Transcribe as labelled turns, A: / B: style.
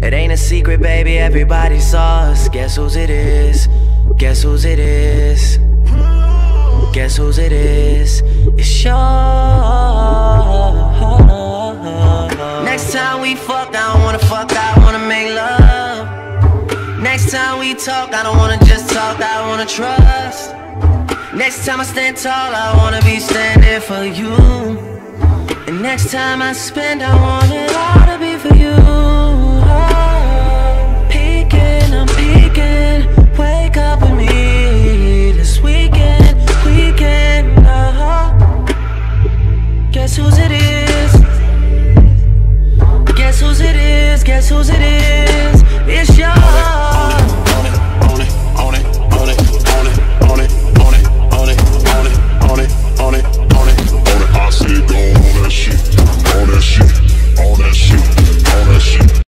A: It ain't a secret, baby, everybody saw us. Guess whose it is? Guess whose it is? Guess whose it is? It's yours. Next time we fuck, I don't wanna fuck, I wanna make love. Next time we talk, I don't wanna just talk, I wanna trust. Next time I stand tall, I wanna be standing for you. And next time I spend, I want it all to be for you. I'm peeking, wake up with me this weekend, Guess whose it is? Guess whose it is? Guess whose it is?